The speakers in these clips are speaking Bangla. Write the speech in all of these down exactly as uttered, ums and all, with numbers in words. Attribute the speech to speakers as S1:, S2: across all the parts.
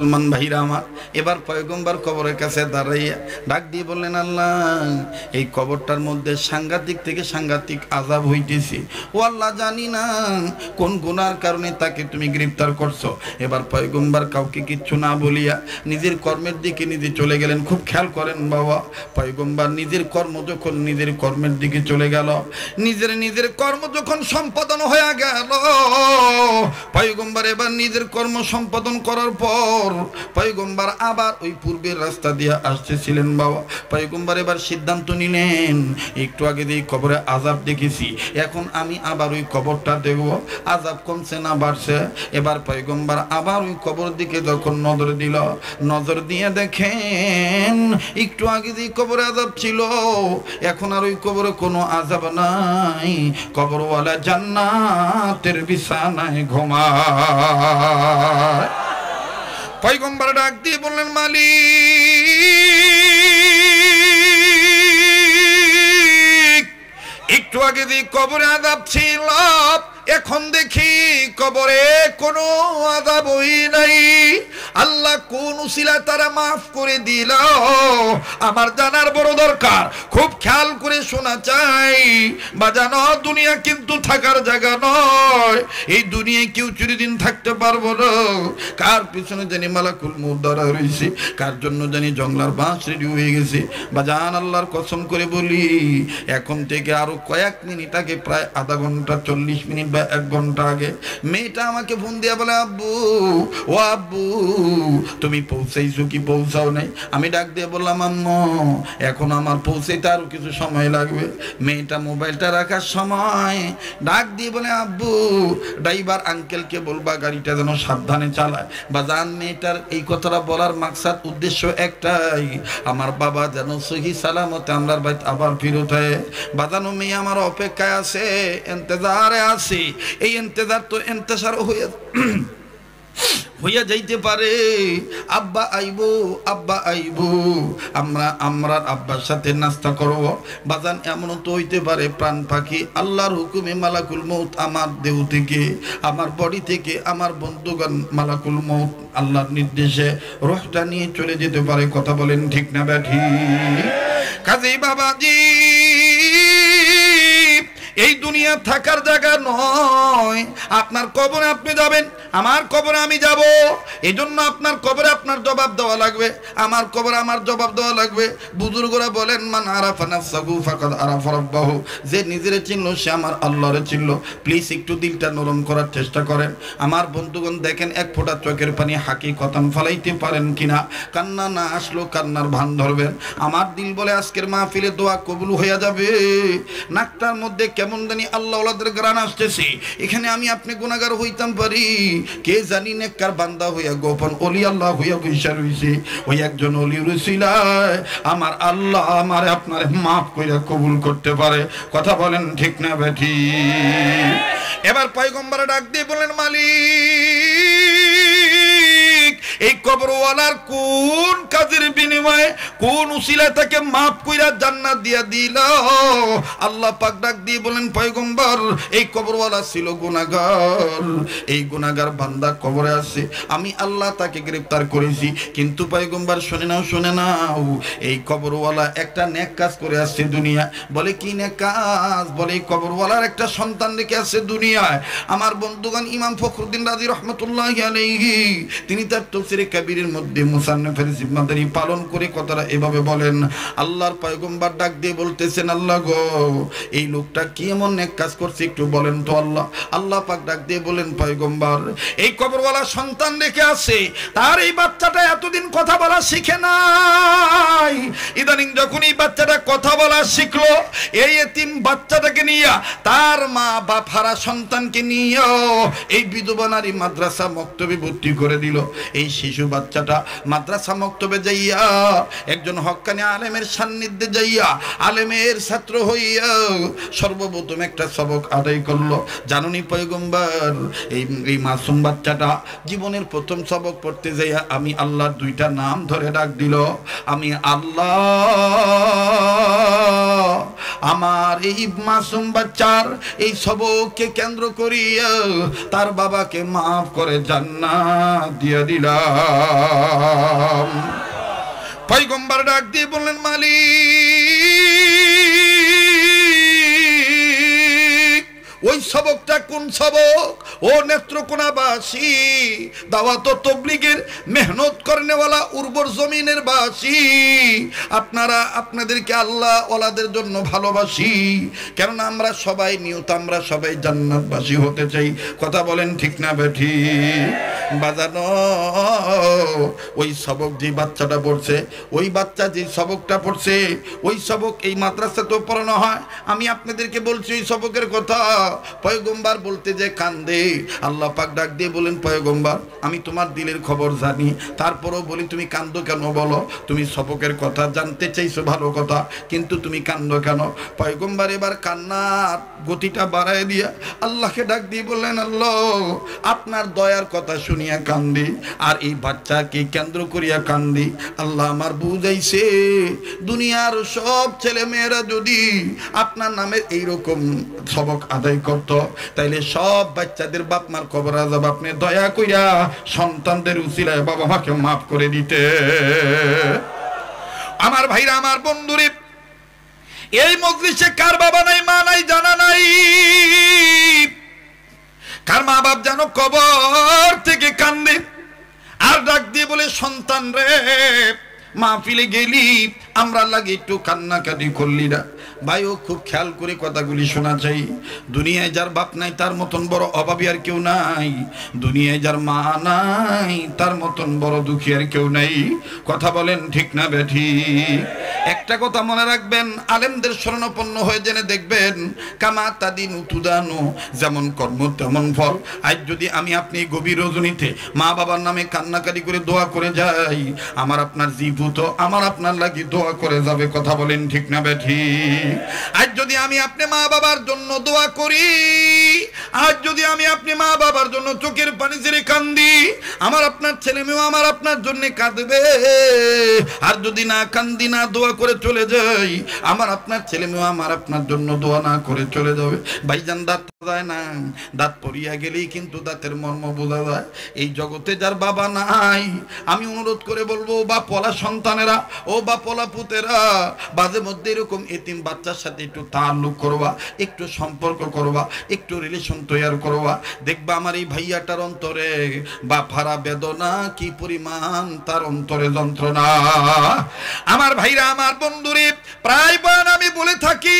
S1: মান ভাইরা আমার, এবার পয়গম্বর কবরের কাছে দাঁড়াইয়া ডাক দিয়ে বললেন, আল্লাহ এই কবরটার মধ্যে সাংঘাতিক থেকে সাংঘাতিক আযাব হইতেছে। ও আল্লাহ, জানি না কোন গুনার কারণে তাকে তুমি গ্রেফতার করছো। এবার পয়গম্বর কাউকে কিচ্ছু না বলিয়া নিজের কর্মের দিকে নিজে চলে গেলেন। খুব খেয়াল করেন বাবা, পয়গম্বর নিজের কর্ম যখন নিজের কর্মের দিকে চলে গেল, নিজের নিজের কর্ম যখন সম্পাদন হয়ে গেল, পয়গম্বর এবার নিজের কর্ম সম্পাদন করার পর পয়গম্বর আবার ওই পূর্বের রাস্তা দিয়ে আসতেছিলেন বাবা। পয়গম্বর এবার সিদ্ধান্ত নিলেন, একটু আগে দিয়ে কবরে আযাব দেখেছি, এখন আমি আবার ওই কবরটা দেখব আযাব কমছে না বাড়ছে। এবার পয়গম্বর আবার ওই কবর দিকে যখন নজর দিল, নজর দিয়ে দেখেন একটু আগে দিয়ে কবরে আযাব ছিল, এখন আর ওই কবরে কোনো আযাব নাই। কবরওয়ালা জান্নাতের বিছানায় ঘুমায়। পয়গম্বর ডাক দিয়ে বললেন, মালিক একটু আগে দিয়ে কবরে আযাব ছিল, এখন দেখি কবরে কোনো আযাবই নাই। আল্লাহ কোন উসিলা তারা মাফ করে দিল আমার জানার বড় দরকার। খুব খেয়াল করে শোনা চাই বাজানো, দুনিয়া কিন্তু থাকার জায়গা নয়। এই দুনিয়ায় কেউ চিরদিন থাকতে পারবো না। কার পিছনে জানি মালাকুল মউত ধরা রয়েছে, কার জন্য জানি জংলার বাঁশ রেডি হয়ে গেছে। বাজান আল্লাহর কসম করে বলি, এখন থেকে আরো কয়েক মিনিট আগে, প্রায় আধা ঘন্টা চল্লিশ মিনিট বা এক ঘন্টা আগে মেয়েটা আমাকে ফোন দিয়ে বলে, আব্বু ও আব্বু তুমি পৌঁছাইছো কি পৌঁছাও নাই? আমি ডাক দিয়ে বললাম, আম্মু এখন আমার পৌঁছাইতে আরো কিছু সময় লাগবে। মেয়েটা মোবাইলটা রাখার সময় ডাক দিয়ে বলে, আব্বু ড্রাইভার আঙ্কেলকে বলবা গাড়িটা যেন সাবধানে চালায়। বাজান মেয়েটার এই কথাটা বলার মাকসাদ উদ্দেশ্য একটাই, আমার বাবা যেন সহি সালামতে আমরার বাইত আবার ফিরত হয়। বাজানো মেয়ে আমার অপেক্ষায় আছে, ইন্তজারে আছে। এই ইন্তজার তো ইন্তশার হয়ে হইয়া যাইতে পারে। আব্বা আইবো, আব্বা আইবো, আমরা আমরা আব্বার সাথে নাস্তা করব। বাজান এমনও তো হইতে পারে প্রাণ পাখি আল্লাহর হুকুমে মালাকুল মউত আমার দেহ থেকে, আমার বডি থেকে, আমার বন্ধুগণ মালাকুল মউত আল্লাহর নির্দেশে রূহটা নিয়ে চলে যেতে পারে। কথা বলেন ঠিক না ব্যাঠি? কাজেই বাবাজি এই দুনিয়া থাকার জায়গা নয়। আপনার কবরে আপনি যাবেন, আমার কবরে আমি যাব। এই জন্য আপনার কবরে আপনার জবাব দেওয়া লাগবে, আমার কবরে আমার জবাব দেওয়া লাগবে। বুজুর্গরা বলেন, মান আরাফা নাফসাহু ফাকাদ আরাফা রাব্বাহু, যে নিজেরে চিনলো সে আমার আল্লাহরে চিনলো। প্লিজ একটু দিলটা নরম করার চেষ্টা করেন। আমার বন্ধুগণ দেখেন, এক ফোঁটা চোখের পানি হাকিকতান ফলাইতে পারেন কিনা। কান্না না আসলো কান্নার ভান ধরবেন। আমার দিল বলে আজকের মাহফিলে দোয়া কবুল হয়ে যাবে। নাকটার মধ্যে কেমন জানি আল্লাহ ওয়ালাদের গ্রান আসতেছে। এখানে আমি আপনি গুনাহগার হইতাম পারি, কে জানি নেককার বান্দা হইয়া গোপন ওলি আল্লাহ হইয়া বৈশা রইছে। ওই একজন ওলি রসিলায় আমার আল্লাহ আমার আপনার মাফ কইরা কবুল করতে পারে। কথা বলেন ঠিক না বেঠি? এবার পয়গম্বর ডাক দিয়ে বলেন, মালিক এই কবরওয়ালার কোন কাজের বিনিময়ে, কোন উসিলা তাকে মাফ কইরা জান্নাত দিয়া দিল? আল্লাহ পাক ডাক দিয়ে বলেন, পয়গম্বর এই কবরওয়ালা ছিল গুনাহগার, এই গুনাহগার বান্দা কবরে আছে, আমি আল্লাহ তাকে গ্রেফতার করেছি। কিন্তু পয়গম্বর শুনে নাও, শুনে নাও, এই কবরওয়ালা একটা নেক কাজ করে আসছে দুনিয়া। বলে কি নেক কাজ? বলে এই কবরওয়ালার একটা সন্তান রেখে আসছে দুনিয়ায়। আমার বন্ধুগণ, ইমাম ফখরুদ্দিন রাজি রহমতুল্লাহি আলাইহি তিনি তার তাফসীরে কাবীরের মধ্যে মুসান্নাফের জিম্মাদারি পালন করে কথাটা এভাবে বলেন, আল্লাহর পয়গম্বর ডাক দিয়ে বলতেছেন, আল্লাহ গো এই লোকটা কি এমন নেক কাজ করছে একটু বলেন তো আল্লাহ। আল্লাহ পাক ডাক দিয়ে বলেন, পয়গম্বর এই কবরওয়ালা সন্তান রেখে আসে, তার এই বাচ্চাটা এতদিন কথা বলা শিখে নাই। ইদানিং যখন এই বাচ্চাটা কথা বলা শিখলো, এই এতিম বাচ্চাটাকে নিয়ে তার মা বাপ হারা সন্তানকে নিয়ে এই বিধবা নারী মাদ্রাসা মক্তবে ভর্তি করে দিল। এই শিশু বাচ্চাটা মাদ্রাসা মক্তবে যাইয়া একজন হক্কানি আলেমের সান্নিধ্যে যাইয়া আলেমের ছাত্র হইয়া সর্বপ্রথম একটা সবক আদায় করলো। জানুনি পয়গম্বর এই এই মাসুম বাচ্চাটা জীবনের প্রথম সবক পড়তে যাইয়া আমি আল্লাহর দুইটা নাম ধরে ডাক দিল, আমি আল্লাহ আমার এই মাসুম বাচ্চার এই সবককে কেন্দ্র করিয়া তার বাবাকে মাফ করে জান্নাত দিয়ে দিলাম। পয়গম্বর ডাক দিয়ে বললেন, মালিক ওই সবকটা কোন সবক? ও নেত্রকোনাবাসী, দাওয়াত ও তাবলীগের মেহনত করনেওয়ালা উর্বর জমিনের বাসী, আপনারা আপনাদেরকে আল্লাহ ওয়ালাদের জন্য ভালোবাসি, কেননা আমরা সবাই নিয়ত, আমরা সবাই জান্নাতবাসী হতে চাই। কথা বলেন ঠিক না বেঠি? বাজানো ওই সবক যে বাচ্চাটা পড়ছে, ওই বাচ্চা যে সবকটা পড়ছে, ওই সবক এই মাদ্রাসাতেও পড়ানো হয়। আমি আপনাদেরকে বলছি ওই সবকের কথা। পয়গম্বর বলতে যে কান্দে, আল্লাহ পাক ডাক দিয়ে বলেন, পয়গম্বর আমি তোমার দিলের খবর জানি, তারপরও বলি তুমি কান্দো কেন? বলো, তুমি সবকের কথা জানতে চাইছো, ভালো কথা, কিন্তু তুমি কান্দো কেন? পয়গম্বর এবার কান্নার গতিটা বাড়ায় দিয়া আল্লাহকে ডাক দিয়ে বললেন, আল্লাহ আপনার দয়ার কথা শুনিয়া কান্দি, আর এই বাচ্চাকে কেন্দ্র করিয়া কান্দি। আল্লাহ আমার বুঝাইছে, দুনিয়ার সব ছেলে মেয়েরা যদি আপনার নামে এইরকম সবক আদায় করত, তাইলে সব বাচ্চাদের বাপ মার কবর আযাব আপনি দয়া কইরা সন্তানদের উসিলায় বাবা মাকে মাফ করে দিতে। আমার ভাইরা, আমার বন্ধুরে, এই মজলিসে কার বাবা নাই, মা নাই, জানা নাই? কার মা বাপ যেন কবর থেকে কান্দে আর ডাক দিয়ে বলে, সন্তান রে মাহফিলে গেলি আমরা লাগে একটু কান্নাকাটি করলি না? ভাইও খুব খেয়াল করে কথাগুলি শোনা চাই। দুনিয়ায় যার বাপ নাই তার মতন বড় অভাবী আর কেউ নাই। দুনিয়ায় যার মা নাই তার মতন বড় দুঃখী আর কেউ নাই। কথা বলেন ঠিক না বেঠি? একটা কথা মনে রাখবেন, আলেমদের শরণাপন্ন হয়ে জেনে দেখবেন, কামা তাদিন উতুদানো, যেমন কর্ম তেমন ফল। আজ যদি আমি আপনি গভীর রজনীতে মা বাবার নামে কান্নাকাটি করে দোয়া করে যাই, আমার আপনার জীবুত আমার আপনার লাগি দোয়া করে যাবে। কথা বলেন ঠিক না বেঠি? আজ যদি আমি আপনি মা বাবার জন্য দোয়া করি, আজ যদি আমি আপনি মা বাবার জন্য চোখের পানি ছেড়ে কান্দি, আমার আপনার ছেলে মেয়েও আমার আপনার জন্য কাঁদবে। আর যদি না কান্দি, না দোয়া করে চলে যাই, আমার আপনার ছেলে মেয়েও আমার আপনার জন্য দোয়া না করে চলে যাবে। ভাইজান, দাঁত যায় না, দাঁত পড়িয়া গেলেই কিন্তু দাঁতের মর্ম বোঝা যায়। এই জগতে যার বাবা নাই, আমি অনুরোধ করে বলবো, বা পলা সন্তানেরা, ও বা পলা পুতেরা, মাঝে মধ্যে এরকম এতিম বাচ্চার সাথে একটু তাল্লুক করবা, একটু সম্পর্ক করবা, একটু রিলেশন তৈরি করবা। দেখবা আমার এই ভাইয়াটার অন্তরে বা ফারা বেদনা কি পরিমাণ, তার অন্তরে যন্ত্রণা। আমার ভাইরা, আমার বন্ধুরে, প্রায় বার আমি বলে থাকি,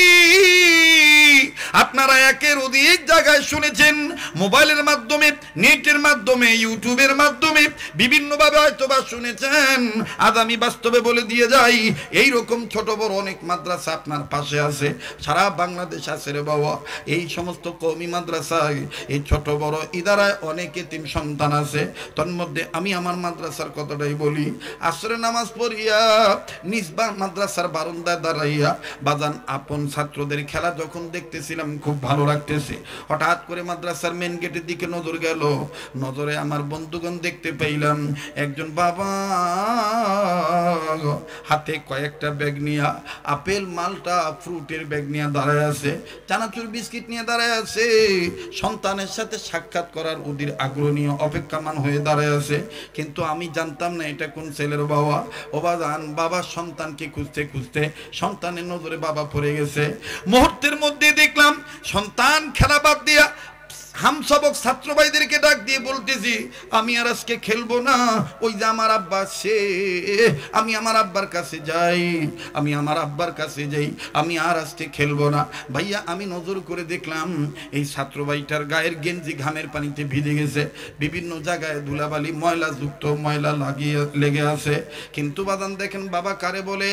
S1: আপনারা একের অধিক জায়গায় শুনেছেন, মোবাইলের মাধ্যমে, নেটের মাধ্যমে, ইউটিউবের মাধ্যমে বিভিন্নভাবে হয়তোবা শুনেছেন। আজ আমি বাস্তবে বলে দিয়ে যাই, এই রকম ছোট বড় অনেক মাদ্রাসা আপনার পাশে আছে, সারা বাংলাদেশ আছে রে বাবা। এই সমস্ত কওমি মাদ্রাসায়, এই ছোট বড় ইদারায় অনেক এতিম সন্তান আছে। তন্মধ্যে আমি আমার মাদ্রাসার কথাটাই বলি। আসরে নামাজ পড়িয়া নিজবা মাদ্রাসার বারান্দায় দাঁড়াইয়া বাজান আপন ছাত্রদের খেলা যখন দেখতেছিলাম, খুব ভালো লাগতেছে। হঠাৎ করে মাদ্রাসার মেন গেটের দিকে নজর গেল, নজরে আমার বন্ধুগণ দেখতে পাইলাম একজন বাবা হাতে কয়েকটা ব্যাগ নিয়ে, আপেল মালটা ফ্রুটের ব্যাগ নিয়ে দাঁড়ায় আছে, চানাচুর বিস্কিট নিয়ে দাঁড়ায় আছে। সন্তানের সাথে সাক্ষাৎ করার ওদের আগ্রহ নিয়ে অপেক্ষামান হয়ে দাঁড়ায় আছে। কিন্তু আমি জানতাম না এটা কোন ছেলের বাবা। ও বাজান, বাবার সন্তানকে খুঁজতে খুঁজতে সন্তানের নজরে বাবা পড়ে গেছে। মুহূর্তের মধ্যে দেখলাম সন্তান খেলা বাদ দিয়া হাম সবক ছাত্র ভাইদেরকে ডাক দিয়ে বলতেছি, আমি আর আজকে খেলবো না। ওই যে আমার আব্বা, সে আমি আমার আব্বার কাছে যাই, আমি আমার আব্বার কাছে যাই, আমি আর আজকে খেলবো না। ভাইয়া, আমি নজর করে দেখলাম এই ছাত্র ভাইটার গায়ের গেঞ্জি ঘামের পানিতে ভিজে গেছে, বিভিন্ন জায়গায় ধুলাবালি ময়লা যুক্ত ময়লা লাগিয়ে লেগে আছে। কিন্তু বাদান দেখেন, বাবা কারে বলে?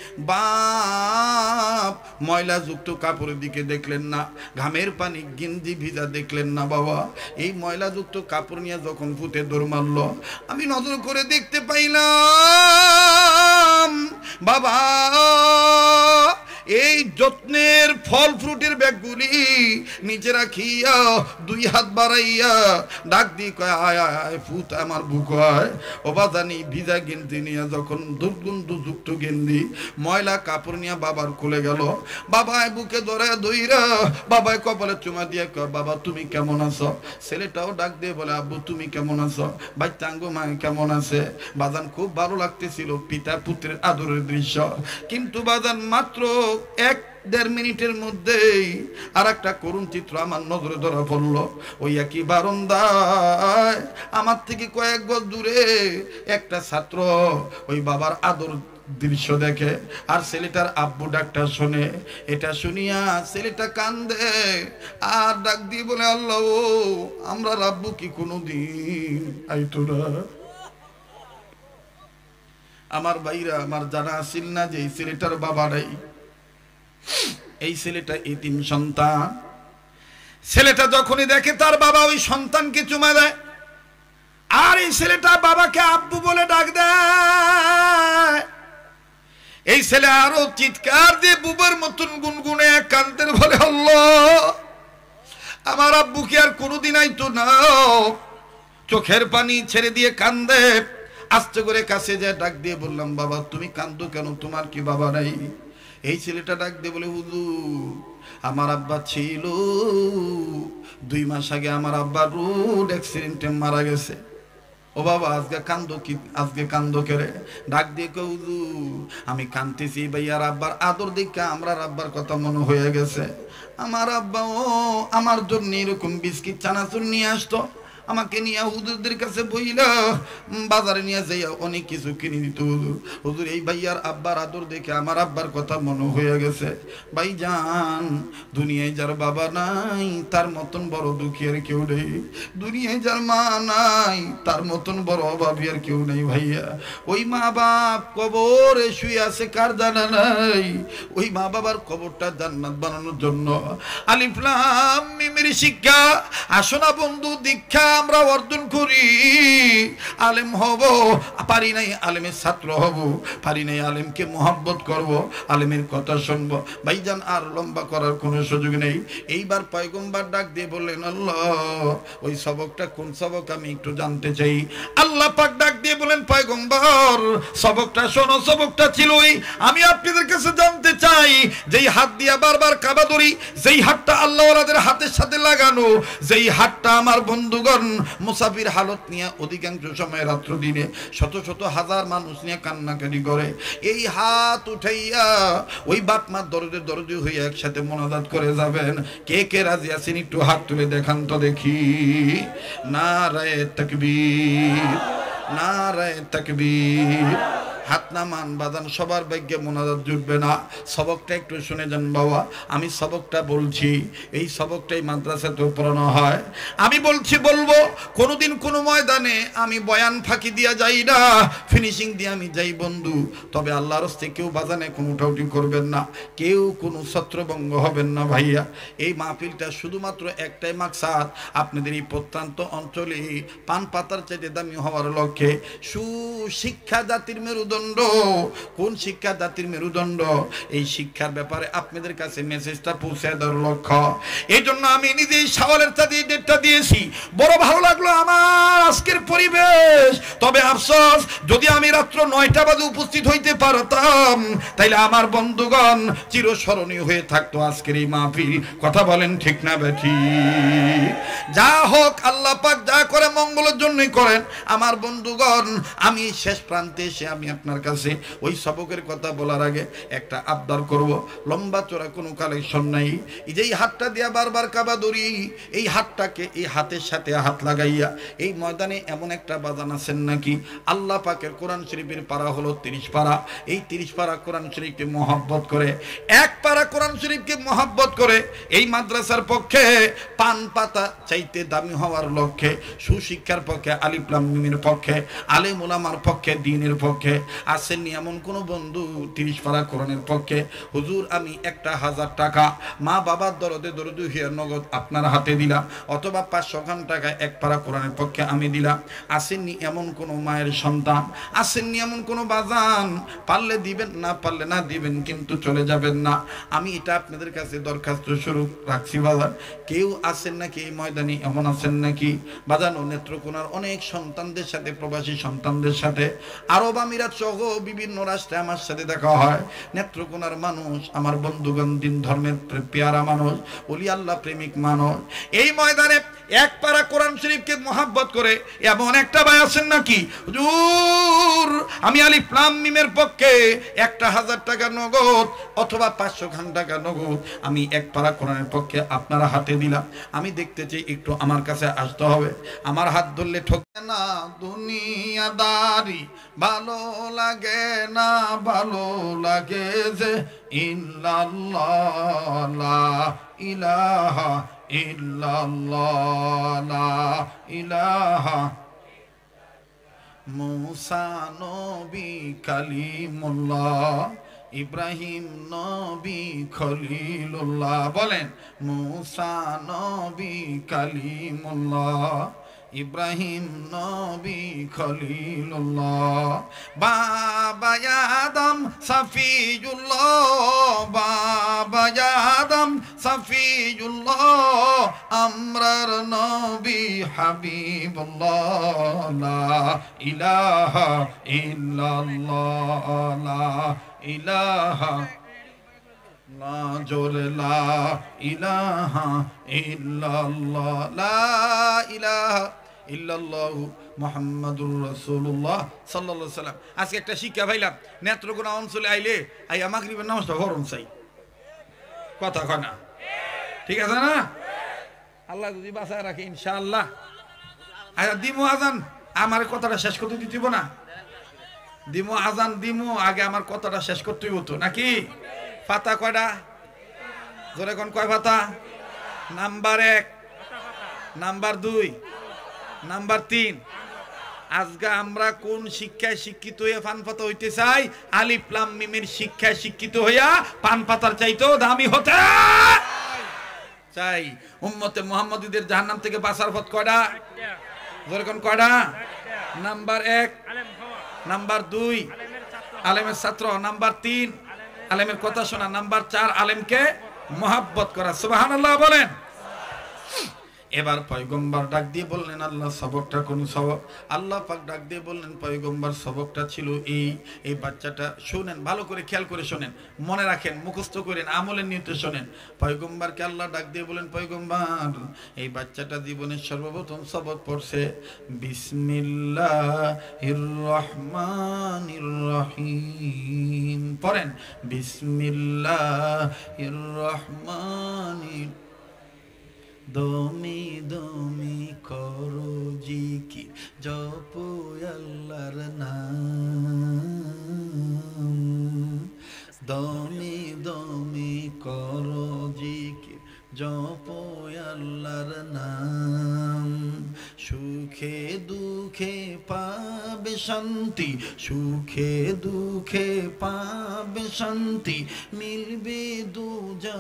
S1: বাপ ময়লা যুক্ত কাপড়ের দিকে দেখলেন না, ঘামের পানি গেঞ্জি ভিজা দেখলেন না বাবা। এই ময়লা যুক্ত কাপড় নিয়ে যখন ফুটে দৌড় মারলো, আমি নজর করে দেখতে পাইলাম বাবা এই যত্নের ফল ফ্রুটের ব্যাগগুলি নিচে রাখিয়া দুই হাত বাড়াইয়া ডাক দিয়ে কয় আয় আয় আয় ফুত আমার বুক হয়। ও বাজানি ভিজা গেঞ্জি নিয়ে যখন দুর্গন্ধযুক্ত গেঞ্জি ময়লা কাপড় নিয়ে বাবার কোলে গেল, বাবায় বুকে ধরে দইরা বাবায় কপালে চুমা দিয়ে কয় বাবা তুমি কেমন আছো? ছেলেটাও ডাক দিয়ে বলে আব্বু তুমি কেমন আছো? বাচ্চাঙ্গো মা কেমন আছে? বাজান খুব ভালো লাগতেছিল পিতা পুত্রের আদরের দৃশ্য, কিন্তু বাজান মাত্র এক দেড় মিনিটের মধ্যেই আর একটা করুণ চিত্র আমার নজরে ধরা পড়লো। ওই একই বারান্দায় আমার থেকে কয়েক গজ দূরে একটা ছাত্র ওই বাবার আদর দৃশ্য দেখে আর ছেলেটার আব্বু ডাকটা শোনে। এটা শুনিয়া ছেলেটা কান্দে আর ডাক দিয়ে বলে আল্লাহ ও আমরা আব্বু কি কোনোদিন আইতো না? আমার ভাইরা আমার জানা আসিল না যে এই ছেলেটার বাবা নাই, এই ছেলেটা এতিম সন্তান। ছেলেটা যখনই দেখে তার বাবা ওই সন্তানকে চুমা দেয় আর এই ছেলেটা বাবাকে আব্বু বলে ডাক দেয়, এই ছেলে আরো চিৎকার দিয়ে বুবার মতন গুনগুনে কান্দের বলে আল্লাহ আমার আব্বু কি আর কোনোদিন আইতো না? চোখের পানি ছেড়ে দিয়ে কান্দে। আস্তে করে কাছে যায় ডাক দিয়ে বললাম বাবা তুমি কান্দো কেন, তোমার কি বাবা নাই? এই ছেলেটা ডাক দিয়ে বলে হুজুর আমার আব্বা ছিল, দুই মাস আগে আমার আব্বা রোড অ্যাক্সিডেন্টে মারা গেছে। ও বাবা আজকে কান্দো কি, আজকে কান্দো কেরে? ডাক দিয়ে কই হুজুর আমি কান্দতেছি ভাইয়ার আব্বার আদর দেখে আমরা আব্বার কথা মনে হয়ে গেছে। আমার আব্বা ও আমার জন্য এরকম বিস্কিট চানাচুর নিয়ে আসতো, আমাকে নিয়ে হুজুরদের কাছে বইলা বাজারে নিয়ে যাইয়া অনেক কিছু কিনে দিত। হুজুর হুজুর এই ভাইয়ার আব্বার আদর দেখে আমার আব্বার কথা মনে হয়ে গেছে। ভাই জান দুনিয়ায় যার বাবা নাই তার মতন বড় দুঃখী আর কেউ নেই, দুনিয়ায় যার মা নাই তার মতন বড় অভাবী আর কেউ নেই। ভাইয়া ওই মা বাপ কবরে শুয়ে আছে কার জানা নাই? ওই মা বাবার কবরটা জান্নাত বানানোর জন্য আলিফ লাম মিমের শিক্ষা আসো না বন্ধু দীক্ষা আমরা অর্জন করি। আলেম হব পারি নাই, আলেমের ছাত্র হব পারি নাই, আলেমকে মোহাব্বত করব, আলেমের কথা শুনব। ভাইজান আর লম্বা করার কোনো সুযোগ নেই। এইবার পয়গম্বর ডাক দিয়ে বললেন আল্লাহ ওই সবকটা কোন সবক আমি একটু জানতে চাই। আল্লাহ পাক ডাক দিয়ে বলেন পয়গম্বর সবকটা শোনো, সবকটা ছিল ওই আমি আপনাদের কাছে জানতে চাই যেই হাত দিয়া বারবার কাবা ধরি, যেই হাতটা আল্লাহ ওয়ালাদের হাতের সাথে লাগানো, যেই হাতটা আমার বন্ধুগণ মুসাফির হালত নিয়ে অধিকাংশ সময় রাত্র দিনে শত শত হাজার মানুষ নিয়ে কান্নাকাটি করে, এই হাত উঠাইয়া ওই বাপ মার দরজে দরজে হইয়া একসাথে মোনাজাত করে যাবেন। কে কে রাজি আছেন একটু হাত তুলে দেখান তো দেখি। নারায়ে তাকবীর, নারায়ে তাকবীর। হাত নামান বাদান সবার ভাগ্যে মোনাজাত জুটবে না। সবকটা একটু শুনে যান বাবা, আমি সবকটা বলছি এই সবকটাই মাদ্রাসাতে পড়ানো হয়। আমি বলছি বলবো কোনোদিন কোনো ময়দানে আমি বয়ান ফাঁকি দিয়া যাই না, ফিনিশিং দিয়ে আমি যাই বন্ধু। তবে আল্লাহর হস্তে কেউ বাজানে কোনো উঠাউটি করবেন না, কেউ কোনো ছত্রভঙ্গ হবেন না। ভাইয়া এই মাহফিলটা শুধুমাত্র একটাই মাকসাদ, আপনাদের এই প্রত্যন্ত অঞ্চলে পান পাতার চাইতে দামি হওয়ার লক্ষ্যে সুশিক্ষা জাতির মেরুদণ্ড। কোন শিক্ষা জাতির মেরুদণ্ড, এই শিক্ষার ব্যাপারে আপনাদের কাছে মেসেজটা পৌঁছে দেওয়ার লক্ষ্য। এই জন্য আমি নিজেই সওয়ালের চাঁদি ডেটটা দিয়েছি। বড় ভালো লাগলো আমার আজকের পরিবেশ, তবে আফসোস যদি আমি রাত্র নয়টা বাজে উপস্থিত হইতে পারতাম তাইলে আমার বন্ধুগণ চিরস্মরণীয় হয়ে থাকতো আজকের এই মাহফিল। কথা বলেন ঠিক না বেঠি? যা হোক আল্লাহ পাক যা করে মঙ্গলের জন্যই করেন। আমার বন্ধুগণ আমি শেষ প্রান্তে এসে আমি আপনার কাছে ওই সবকের কথা বলার আগে একটা আবদার করব। লম্বা চড়া কোনো কালেকশন নাই, এই যে হাতটা দিয়া বারবার কাবা ধরি, এই হাতটাকে এই হাতের সাথে হাত লাগাইয়া এই ময়দানে এমন একটা বাজান আছেন নাকি আল্লাহ পাকের কোরআন শরীফের পারা হলো তিরিশ পারা, এই তিরিশ পারা কোরআন শরীফকে মহব্বত করে, এক পারা কোরআন শরীফকে মহব্বত করে এই মাদ্রাসার পক্ষে পান পাতা চাইতে দামি হওয়ার লক্ষ্যে, সুশিক্ষার পক্ষে, আলিফ লাম মিমের পক্ষে, আলেম উলামার পক্ষে, দ্বীনের পক্ষে আসেননি এমন কোনো বন্ধু তিরিশ পারা কোরআনের পক্ষে হুজুর আমি একটা হাজার টাকা মা বাবার দরদে দরদু হিয়ার নগদ আপনার হাতে দিলাম, অথবা পাঁচশো খান টাকা এক পারা কোরআনের পক্ষে আমি দিলাম। আসেননি এমন কোনো মায়ের সন্তান, আসেননি এমন কোনো বাজান, পারলে দিবেন না পারলে না দিবেন, কিন্তু চলে যাবেন না। আমি এটা আপনাদের কাছে দরখাস্ত স্বরূপ রাখছি বাজান। কেউ আছেন নাকি এই ময়দানে এমন আছেন নাকি বাজান ও নেত্রকোনার অনেক সন্তানদের সাথে, প্রবাসী সন্তানদের সাথে, আরব আমিরাত সহ বিভিন্ন রাষ্ট্রে আমার সাথে দেখা হয়। নেত্রকোনার মানুষ আমার বন্ধুগণ, দিন ধর্মের পেয়ারা মানুষ, ওলি আল্লাহ প্রেমিক মানুষ, এই ময়দানে এক পারা কোরআন শরীফকে মহাব্বত করে এমন একটা ভাই আছেন নাকি হুজুর আমি আলিফ লাম মিমের পক্ষে একটা হাজার টাকা নগদ অথবা পাঁচশো খান টাকা নগদ আমি এক পারা কোরআনের পক্ষে আপনারা হাতে দিলাম। আমি দেখতে চাই একটু আমার কাছে আসতে হবে, আমার হাত ধরলে ঠকে না দুনিয়াদারি, ভালো লাগে না ভালো লাগে যে ইল্লাল্লাহ লা ইলাহা ইল্লাল্লাহ লা ইলাহা। মুসা নবী কালিমুল্লাহ, ইব্রাহিম নবী খলিলুল্লাহ, বলেন মুসা নবী কালিমুল্লাহ, ইব্রাহিম নবী খলিলুল্লাহ। বাবা আদম সফিউল্লাহ, বাবা আদম সফিউল্লাহ, আমরার নবী হাবিবুল্লাহ, লা ইলাহা ইল্লাল্লাহ লা ইলাহা লা জোরে লা ইলাহা ইল্লাল্লাহ লা ইলাহা ইল্লাল্লাহু মুহাম্মাদুর রাসূলুল্লাহ সাল্লাল্লাহু আলাইহি সাল্লাম। আজকে একটা শিক্ষা পাইলাম, নেত্রকোনা অঞ্চলে আইলে আইয়া মাগরিবের নামাজটা ফরজ চাই, কথা কয় না, ঠিক আছে না? আল্লাহ যদি বাঁচায় রাখে ইনশাআল্লাহ। আচ্ছা দিমু আজান, আমার কথাটা শেষ করতে দিতেইব না, দিমু আজান দিমু, আগে আমার কথাটা শেষ করতেই হতো নাকি? পাতা কয়টা জোরে কোন কয় পাতা? নাম্বার এক, নাম্বার দুই, নাম্বার তিন। আজকে আমরা কোন শিক্ষায় শিক্ষিত হইয়া পান পাতা হইতে চাই? আলিফ লাম মিমের শিক্ষায় শিক্ষিত হইয়া পান পাতার চাইতেও দামি হতে চাই। উম্মতে মুহাম্মাদীদের জাহান্নাম থেকে বাঁচার পথ কয়টা? জোরে কোন কয়টা? নাম্বার এক, নাম্বার দুই আলেমের ছাত্র, নাম্বার তিন আলেমের কথা শোনা, নাম্বার চার আলেমকে মহাব্বত করা। সুবহানাল্লাহ বলেন। এবার পয়গম্বর ডাক দিয়ে বললেন আল্লাহ সবকটা কোন সবক? আল্লাহ পাক ডাক দিয়ে বললেন পয়গম্বর সবকটা ছিল এই, এই বাচ্চাটা শুনেন ভালো করে, খেয়াল করে শোনেন, মনে রাখেন, মুখস্থ করেন, আমলের নিয়তে শোনেন। পয়গম্বরকে আল্লাহ ডাক দিয়ে বলেন পয়গম্বর এই বাচ্চাটা জীবনের সর্বপ্রথম সবক পড়ছে বিসমিল্লাহির রহমানির রহিম। পড়েন বিসমিল্লাহির রহমানির। দমি দমি করো জিকির, জপো আল্লাহর নাম। দমি দমি করো জিকির, জপো আল্লাহর নাম। সুখে দুঃখে পাবে শান্তি, সুখে দুঃখে পাবে শান্তি, মিলবে দু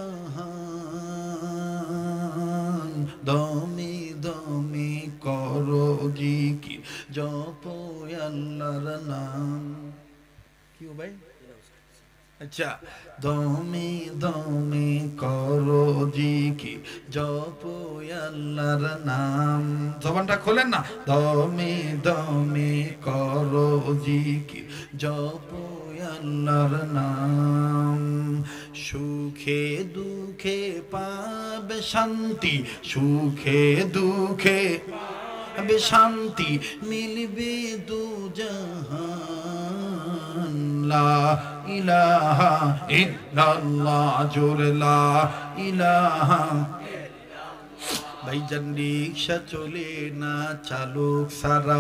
S1: জাহান। দমি দমি করো জিকির, জপো আল্লাহর নাম। কি ভাই? আচ্ছা, দমে দমে করো জিকির, জপো আল্লাহর নাম। জবানটা খোলেন না। দমে দমে করো জিকির, জপো আল্লাহর নাম। সুখে দুঃখে পাবে শান্তি, সুখে দুঃখে পাবে শান্তি, মিলবে দু জাহান। লা ইলাহা ইল্লাল্লাহ, জোরে লা ইলাহা। ভাইজান রিকশা চলে না চালক সারা,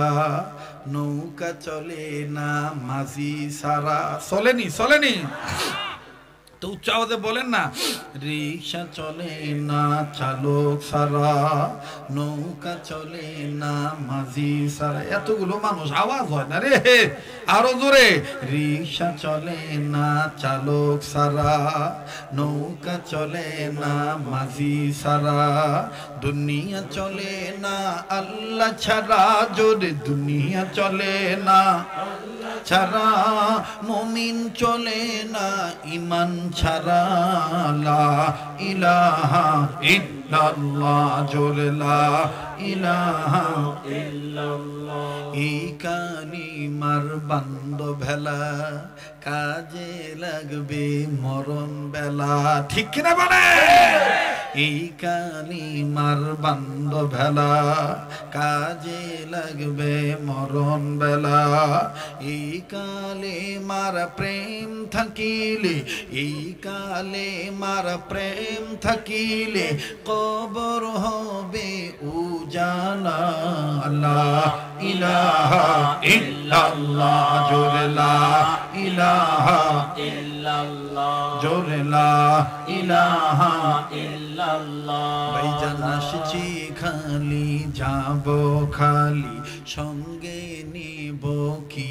S1: নৌকা চলে না মাঝি সারা। চলেনি চলেনি তো উচ্চ আওয়াজে বলেন না, রিক্সা চলে না চালক সারা, নৌকা চলে না মাঝি সারা। এতগুলো মানুষ আওয়াজ হয় না রে, আরো জোরে। রিক্সা চলে না চালক সারা, নৌকা চলে না মাঝি সারা, দুনিয়া চলে না আল্লাহ ছাড়া, জোরে দুনিয়া চলে না ছাড়া, মুমিন চলে না ইমান ছাড়া, লা ইলাহা ইল্লাল্লাহ, জোরে লা ইলাহা ইল্লাল্লাহ। এই কালিমার বান্দো ভেলা, কাজে লাগবে মরণ বেলা, ঠিক কিনা বলে? এই কালিমার বান্দো ভেলা, কাজে লাগবে মরণ বেলা। এই কালিমার প্রেম থাকিলে, এই কালিমার প্রেম থাকিলে, কবর হবে উজালা, লা ইলাহা ইল্লাল্লাহ, জোরে লা ইলাহা ইল্লাল্লাহ, জোরে লা ইলাহা ইল্লাল্লাহ। ভাইজান আসছি খালি যাব খালি, সঙ্গে নিব কি?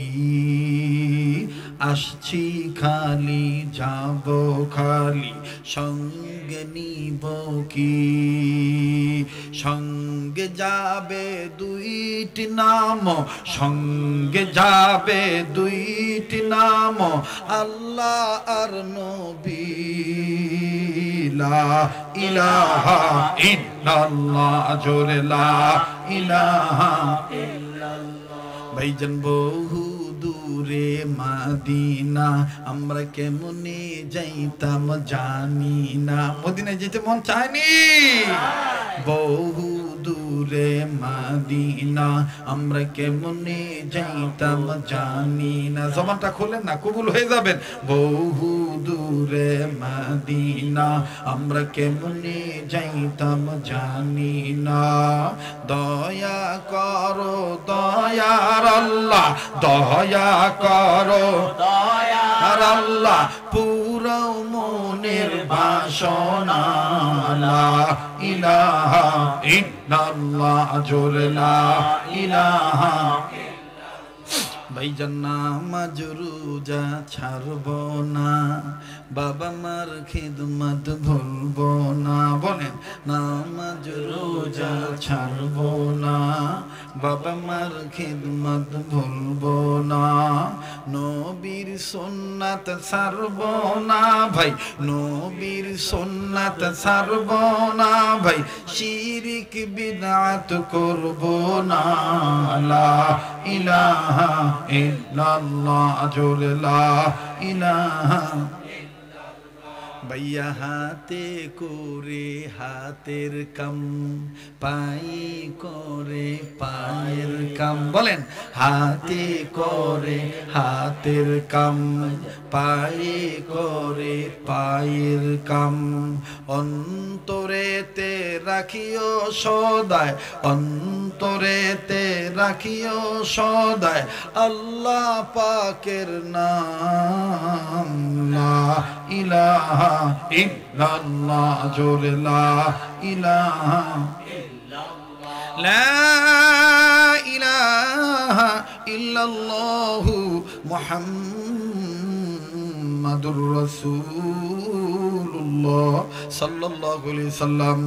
S1: আসছি খালি যাব খালি, সঙ্গে নিব কি? সঙ্গে যাবে দুইটি নাম, সঙ্গে যাবে দুইটি নাম, আল্লাহ আর নবী, লা ইলাহা ইল্লাল্লাহ, জোরে লা ইলাহা ইল্লাল্লাহ। ভাইজান বহু দূরে মাদিনা, আমরা কেমনে যাইতাম জানি না। মদিনায় যেতে মন চায়নি? বহু দূরে মাদিনা, আমরা কেমনে যাইতাম জানি না। জবানটা খোলেন না, কবুল হয়ে যাবেন। বহু দূরে মাদিনা, আমরা কেমনে যাইতাম জানি না। দয়া করো দয়ার আল্লাহ, দয়া করো দয়ার আল্লাহ, পুরো মনের বাসনা, লা ইলাহা ইল্লাল্লাহ, জোরে লা ইলাহা। ভাইজান নামাজ রোজা ছাড়ব না, বাবা মার খিদমত ভুলব না। বলেন, নামাজ রোজা ছাড়ব না, বাবা মার খিদমত ভুলব না। নবীর সুন্নাত ছাড়ব না ভাই, নবীর সুন্নাত ছাড়ব না ভাই, শিরিক বিদআত করব না, লা ইলাহা ইল্লাল্লাহ, জোরে লা ইলাহা। ভাইয়া হাতে করে হাতের কাম, পাই করে পায়ের কাম। বলেন, হাতে করে হাতের কাম, পায়ে করে পায়ের কাম। অন্তরেতে রাখিও সদায়, অন্তরেতে রাখিও সদায়, আল্লাহ পাকের নাম, লা ইলাহা ইল্লাল্লাহ, জোরে লা ইলাহা ইল্লাল্লাহ, লা ইলাহা ইল্লাল্লাহু মুহাম্মাদুর রাসূলুল্লাহ সাল্লাল্লাহু আলাইহি সাল্লাম।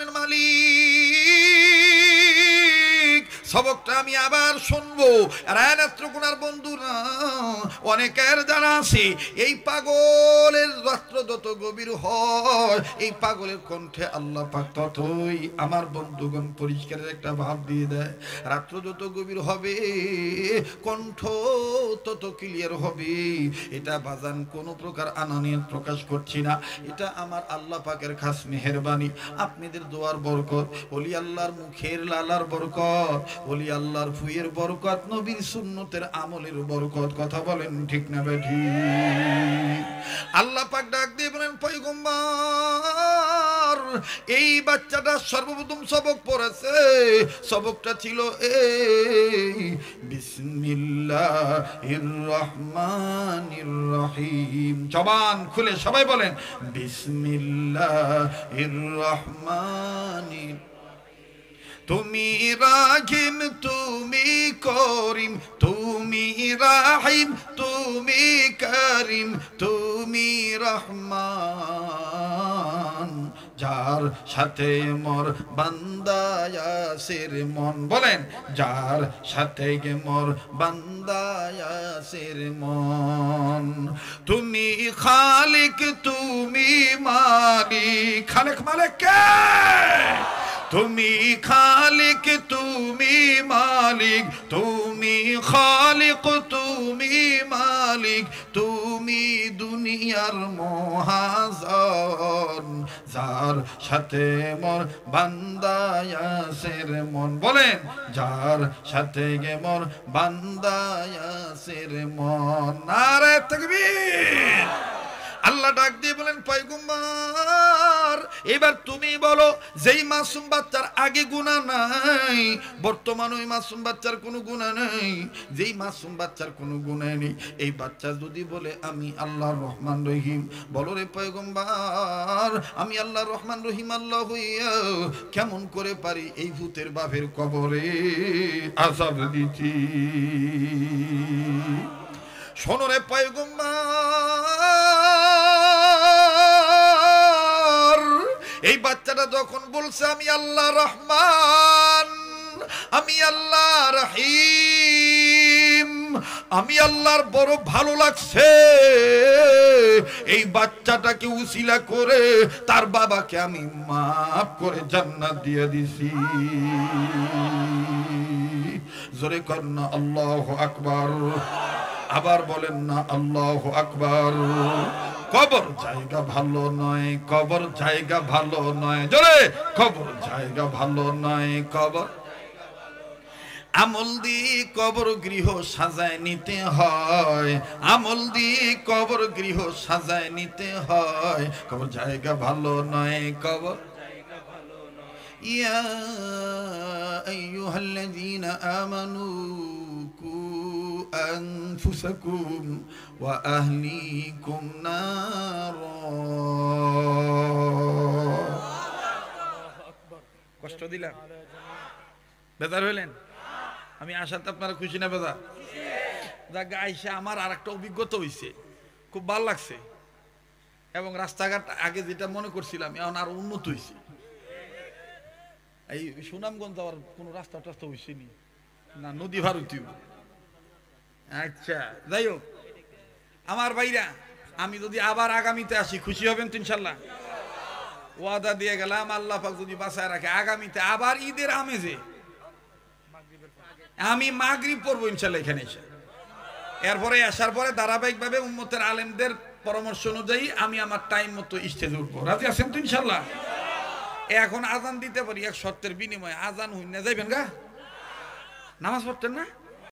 S1: সবকটা আমি আবার শুনবো। আর নেত্রকোনার বন্ধুরা অনেকের জানা আছে, এই পাগলের রাত্র যত গভীর হয়, এই পাগলের কণ্ঠে আল্লাহ পাক ততই আমার বন্ধুগণ পরিষ্কারের একটা ভাব দিয়ে দেয়। রাত্র যত গভীর হবে, কণ্ঠ তত ক্লিয়ার হবে। এটা বাজান কোনো প্রকার আনানিয়ত প্রকাশ করছি না, এটা আমার আল্লাহ পাকের খাস মেহেরবানি, আপনাদের দোয়ার বরকত, ওলি আল্লাহর মুখের লালার বরকত, ওলি আল্লাহর ফুয়ের বরকত, নবীর সুন্নতের আমলের বরকত। কথা বলেন ঠিক না বেঠিক? আল্লাহ পাক ডাক দিয়ে বলেন, পয়গম্বর এই বাচ্চাটা সর্বপ্রথম সবক পড়েছে, সবকটা ছিল এই বিসমিল্লাহির রহমানির রহিম। জবান খুলে সবাই বলেন বিসমিল্লাহির রহমানির। তুমি রাহিম তুমি করিম তুমি রাহিম তুমি করিম তুমি রহমান, যার সাথে মোর বান্দা ইয়াসির মন। বলেন যার সাথে গে মোর বান্দা ইয়াসির মন। তুমি খালিক তুমি মালিক। খালিক মালিক কে? তুমি খালিক তুমি মালিক তুমি খালিক তুমি মালিক তুমি দুনিয়ার মহাজন, যার সাথে মোর বান্দা ইয়াসির মন। বলেন যার সাথে গে মোর বান্দা ইয়াসির মন। নারে তাকবীর। আল্লাহ ডাক দিয়ে বলেন পয়গম্বর এবার তুমি বলো, যেই মাসুম বাচ্চার আগে গুনাহ নাই, বর্তমান ওই মাসুম বাচ্চার কোনো গুনাহ নাই, যেই মাসুম বাচ্চার কোনো গুনাহ নেই, এই বাচ্চা যদি বলে আমি আল্লাহর রহমান রহিম, বলো রে পয়গম্বর আমি আল্লাহর রহমান রহিম আল্লাহ হইয়া কেমন করে পারি এই ভূতের বাপের কবরে আযাব দিতে? শোনো রে পয়গম্বর, এই বাচ্চাটা যখন বলছে আমি আল্লাহ রহমান আমি আল্লাহ রহিম, আমি আল্লাহর বড় ভালো লাগছে, এই বাচ্চাটাকে উসিলা করে তার বাবাকে আমি মাফ করে জান্নাত দিয়ে দিছি। জোরে কর না আল্লাহু আকবার। আবার বলেন না আল্লাহু আকবার। কবর জায়গা ভালো নয়, কবর জায়গা ভালো নয়, জোরে কবর জায়গা ভালো নয়, কবর আমল দিয়ে কবর গৃহ সাজায় নিতে হয়, আমল দিয়ে কবর গৃহ সাজায় নিতে হয়, কবর জায়গা ভালো নয়, কবর। ইয়া আইয়ুহাল্লাযীনা আমানু কু আনফুসাকুম ওয়া আহলিকুম নার। কষ্ট দিলাম? বেজার হইলেন? আমি আশাতে আপনারা খুশি না বেজার? যাক আইসা আমার আর একটা অভিজ্ঞতা হইছে, খুব ভালো লাগছে, এবং রাস্তাঘাট আগে যেটা মনে করছিলাম এখন আর উন্নত হয়েছে। এই সুনামগঞ্জ যাওয়ার কোনো রাস্তা টাস্তা হয়েছে নি না, নদী ভারতীয়। আচ্ছা যাই হোক আমার ভাইরা, আমি যদি আবার আগামীতে আসি খুশি হবেন তো ইনশাল্লাহ? ওয়াদা দিয়ে গেলাম, আল্লাহ পাক যদি বাঁচায় রাখে আগামীতে আবার ঈদের আমেজে আমি মাগরিব পড়বো ইনশাল্লাহ এখানে এসে। এরপরে আসার পরে ধারাবাহিকভাবে উম্মতের আলেমদের পরামর্শ অনুযায়ী আমি আমার টাইম মতো স্টেজে উঠবো। রাজি আছেন তো ইনশাল্লাহ? এখন আজান দিতে পারি এক শর্তের বিনিময়ে। আজান হইনা যাইবেন গা? নামাজ পড়তেন না?